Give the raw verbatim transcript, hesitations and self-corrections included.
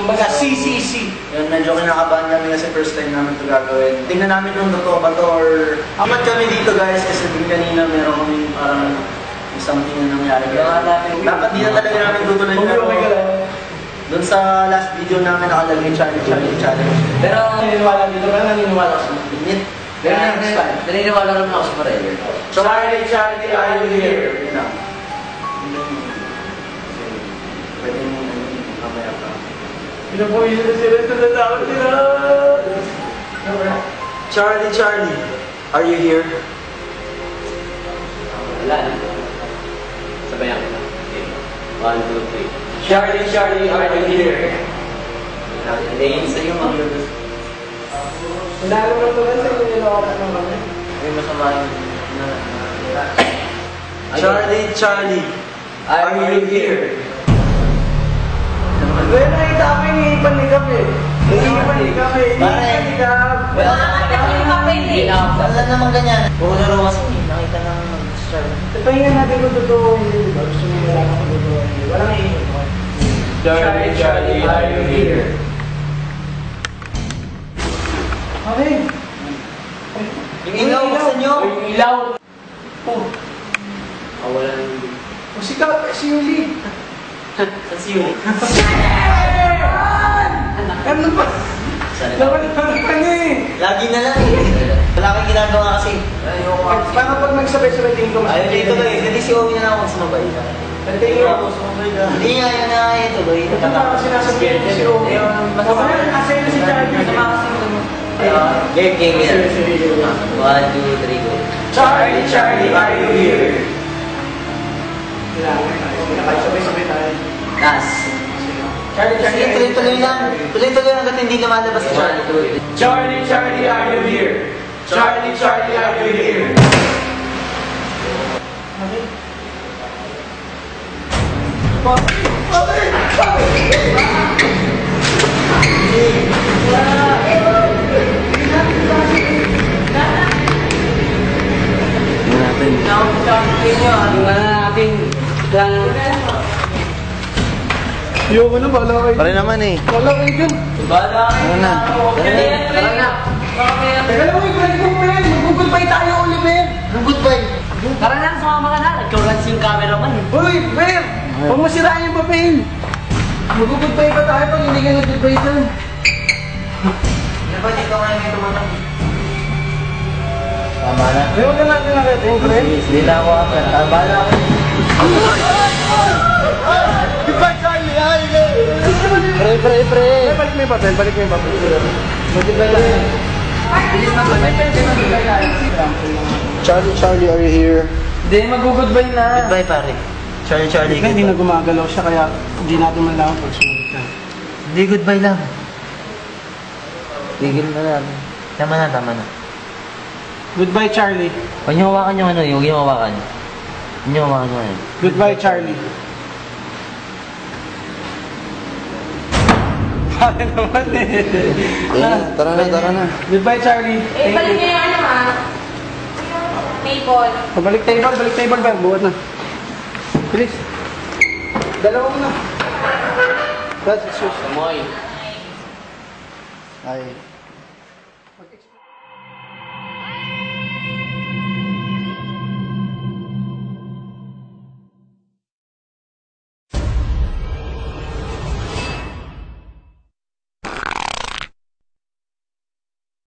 Kumbaga, C C C. Yun, medyo kinakabahan kami kasi first time namin ito gagawin. Tingnan namin kung totoo ba ito or... Amat kami dito guys kasi din kanina meron kami parang something na nangyari. Dapat di na talaga namin tutuloy pero... Doon sa last video namin nakalagay challenge, challenge, challenge. Pero naniniwala dito ka, naniniwala sa Init. Pero next time, naniniwala naman ako sa forever. Charlie, Charlie, are you here? Yun na. Pwede mo na yun, mamaya pa. Pinapuwisan na sila, tunatakot sila. Charlie, Charlie, are you here? Wala na. Sabayan kita. One, two, three. Charlie, Charlie, are you here? Hindi, sa'yo mag-lulus. Lalo na ito lang sa'yo nilawak ng kami. May masama yung... Charlie, Charlie, are you here? Well, nakita ko yung ipanikap eh. Yung ipanikap eh. Ipanikap. Wala Wala naman ganyan. Puro na raw kasi nakita ng Charlie. Pahinga natin kung totoo hindi, diba? Gusto mo wala kung totoo hindi. Walang iyon. Charlie, Charlie, are you here? Okay. Yung ilaw, buksan nyo! Yung ilaw! Oh. Ah, wala nang ilaw. O si Ka, si Yuli. Saan si Yuli? Ano ba? Laban na pa niya eh. Lagi na lang eh. Wala kang ginagawa kasi. Ayoko kasi. Paano pag nagsabay-sabay din ko? Ayaw dito ba eh. Hindi si Omi na lang ako sumabay. Hindi ako sumabay ka. Hindi nga, yun na nga ito. Ito parang sinasabihin ko si Omi. Masama yan kasi yun si Charlie. Game, game, game. One, two, three, go. Charlie, Charlie, are you here? Sabay-sabay tayo. Nas. Charlie, Sige, Charlie, tuloy-tuloy lang. Tuloy-tuloy hanggat hindi lumalabas si Charlie. Charlie, Charlie, are you here? Charlie, Charlie, are you here? Ayoko na, bala kayo. Pare naman eh. Bala kayo dyan. Bala kayo. Ano na? Tara na. Teka lang, ibalik mo pa yan. Mag-goodbye tayo, Oliver. Goodbye. Tara na, sumama ka na. Nagkawalan yung cameraman eh. Uy, Mer! Huwag mo sirain yung papel. Mag-goodbye pa tayo pag hindi ka nag-goodbye dyan. Dapat ito nga yung tumatang. Tama na. Ayaw na natin nakita yung friend. Hindi na ako ako. Tama na ako. Goodbye, Charlie. Ay, Pre, pre, pre. balik mo yung papel, balik mo yung papel. Goodbye lang. Charlie, Charlie, are you here? Hindi, mag-goodbye na. Goodbye, pare. Charlie, Charlie, Hindi na goodbye. gumagalaw siya, kaya hindi natin malaman pag sumunod ka. Hindi, goodbye lang. Tigil na lang. Tama na, tama na. Goodbye, Charlie. Huwag niyo hawakan yung ano, huwag niyo hawakan. Huwag niyo hawakan yung ano. Goodbye, Charlie. Pare naman eh. Tara na, tara na. Goodbye, Charlie. Eh, balik niya yung ano ha? Table. Pabalik table, balik table ba? Buhat na. Bilis. Dalawa mo na. That's it, sus. Moy. Ay.